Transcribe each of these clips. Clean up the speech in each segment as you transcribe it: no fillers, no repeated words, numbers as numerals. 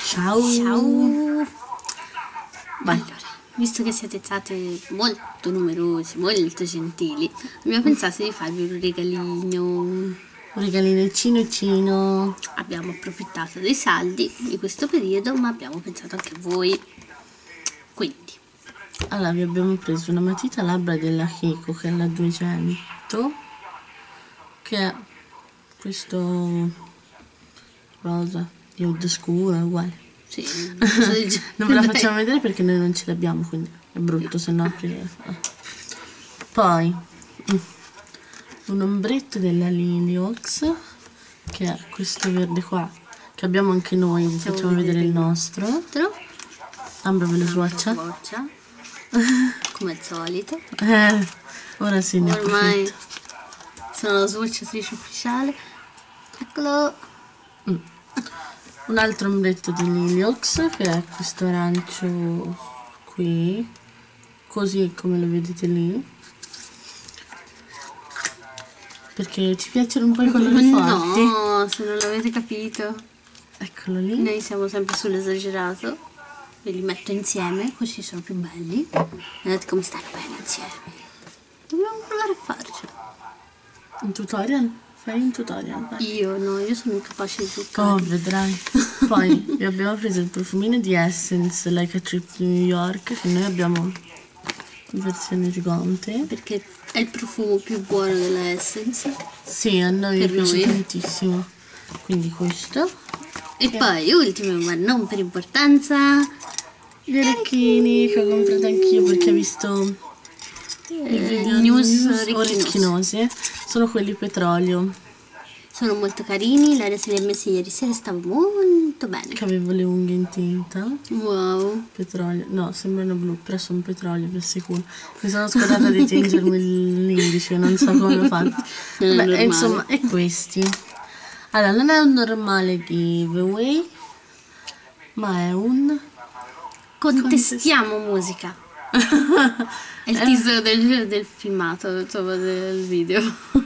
Ciao. Ciao. Vai. Allora, visto che siete state molto numerosi, molto gentili, abbiamo pensato di farvi un regalino. Un regalino cino. Abbiamo approfittato dei saldi di questo periodo, ma abbiamo pensato anche a voi. Quindi, Allora, vi abbiamo preso una matita labbra della Kiko, che è la 200, che è questo rosa, nude scuro, uguale. sì, una cosa del genere. Non ve la facciamo vedere perché noi non ce l'abbiamo, quindi è brutto, se no aprire. Poi un ombretto della Liliox, che è questo verde qua, che abbiamo anche noi, vi facciamo vedere il nostro. Altro, Ambra ve lo swatcha. boccia, come al solito. Ora sì, ne Ormai approfitto. sono la swatchatrice ufficiale. Eccolo. Un altro ombretto di Liliox, che è questo arancio qui, così come lo vedete lì, perché ci piacciono un po' i colori forti. No, se non l'avete capito, Eccolo lì. noi siamo sempre sull'esagerato. Ve li metto insieme, così sono più belli. Guardate come stanno bene insieme. Dobbiamo provare a farcela. Un tutorial? Fai un tutorial, vai. Io sono incapace di Oh, truccare. vedrai. Poi vi abbiamo preso il profumino di Essence Like a Trip to New York, che noi abbiamo in versione gigante. Perché è il profumo più buono della Essence. Sì, a noi Per piace noi. tantissimo. Quindi questo. E poi, ultimo, ma non per importanza, Gli orecchini che ho comprato anch'io perché ho visto i video news orecchinosi. Sono quelli petrolio, sono molto carini. L'aria se li ha messi ieri sera, stavo molto bene. che avevo le unghie in tinta. Wow. Petrolio, no, sembrano blu, però sono petrolio per sicuro. Mi sono scordata di tingermi l'indice, non so come l'ho fatto. Non è Beh, normale. insomma, e questi. Allora, non è un normale giveaway, ma è un... Contestiamo musica. È il teaser del filmato, insomma, del video.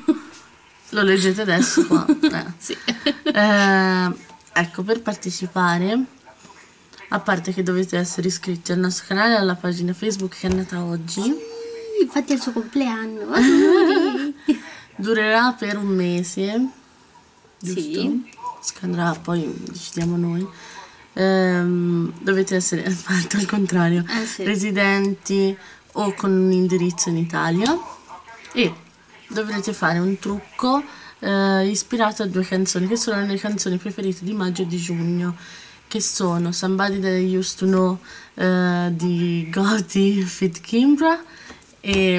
Lo leggete adesso qua. Sì. Ecco, per partecipare, a parte che dovete essere iscritti al nostro canale e alla pagina Facebook che è nata oggi, Infatti è il suo compleanno. Auguri. durerà per un mese, giusto? Sì. Scandrà, poi decidiamo noi. Dovete essere, fatto al contrario, Sì. residenti o con un indirizzo in Italia, e dovrete fare un trucco ispirato a due canzoni che sono le mie canzoni preferite di maggio e di giugno, che sono Somebody That I Used to Know di Gotti Fit Kimbra e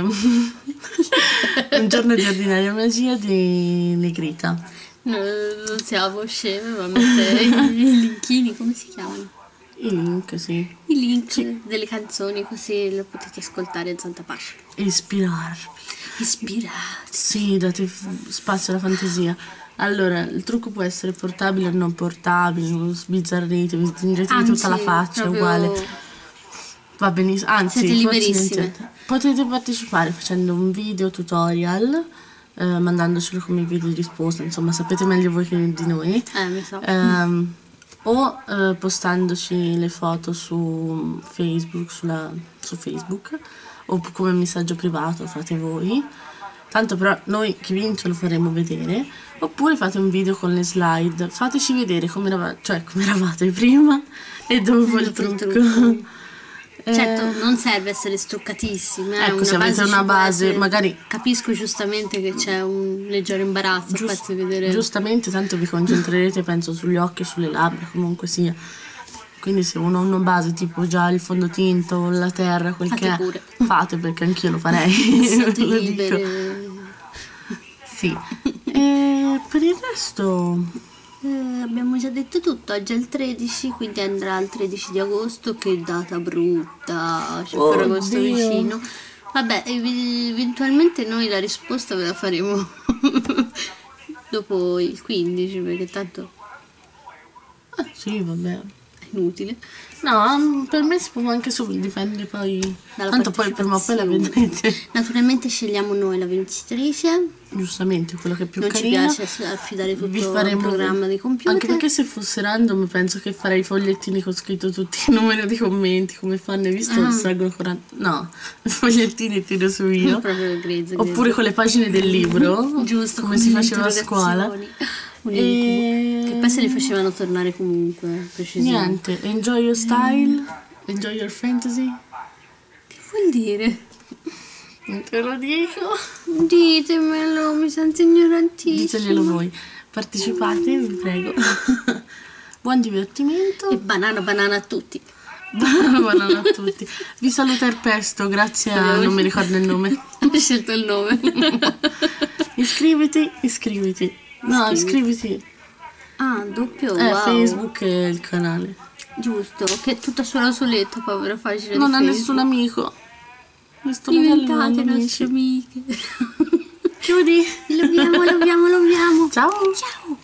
Un giorno di ordinaria magia di Negrita. No, non siamo sceme, ma mette i linkini, come si chiamano? I link, sì. I link delle canzoni, così lo potete ascoltare in santa pace. E ispirarvi. Ispirati. Sì, date spazio alla fantasia. Allora, il trucco può essere portabile o non portabile, sbizzarrite, vi tingetevi tutta la faccia, proprio uguale. Va benissimo, anzi, Siete forse liberissime. niente. Potete partecipare facendo un video tutorial, mandandocelo come video di risposta, insomma, sapete meglio voi che di noi. Mi so. O postandoci le foto su Facebook, su Facebook, o come messaggio privato, fate voi. Tanto però noi chi vince lo faremo vedere. Oppure fate un video con le slide, fateci vedere come eravate prima e dopo il Dopo il trucco. Certo, non serve essere struccatissimi. Ecco, se avete una ci può base, essere. magari Capisco giustamente che c'è un leggero imbarazzo a farsi vedere. giustamente, tanto vi concentrerete, penso, sugli occhi e sulle labbra, comunque sia. Quindi se uno ha una base tipo già il fondotinta o la terra, quel Fate che è, pure. fate, perché anch'io lo farei. Siete Lo dico. libere. Sì. E per il resto... Abbiamo già detto tutto, oggi è il 13, quindi andrà al 13 di agosto, che data brutta, c'è Ferragosto Oddio. vicino. Vabbè, eventualmente noi la risposta ve la faremo dopo il 15, perché tanto... Sì, vabbè. inutile. No, per me si può anche subito, dipende poi. Dalla Tanto poi prima o poi la partecipazione. vedrete. Naturalmente scegliamo noi la vincitrice. Giustamente, quello che è più Non carino. ci piace affidare Vi tutto al faremo programma di computer. Anche perché se fosse random penso che farei fogliettini con scritto tutti il numero di commenti, come fanno, hai visto? Salgono 40. No, fogliettini tiro su io. Proprio grezzo. Oppure con le pagine del libro, Giusto, come con si le faceva a scuola. interrogazioni. Un incubo. Che poi se li facevano tornare comunque, precisione. Niente, enjoy your style, enjoy your fantasy. Che vuol dire? Non te lo dico. Ditemelo, mi sento ignorantissima. Diteglielo voi. Partecipate, vi prego. Buon divertimento. E banana a tutti. Banana a tutti. Vi saluta il pesto, grazie a... non mi ricordo il nome. Ho scelto il nome. Iscriviti. No, iscriviti. Ah, doppio, Wow. Facebook. Facebook è il canale. Giusto, che è tutta sola soletta, povera facile Non di ha Facebook. nessun amico. Le sto regalando Diventate amici. nostre amiche. Chiudi. Lo abbiamo. Ciao. Ciao.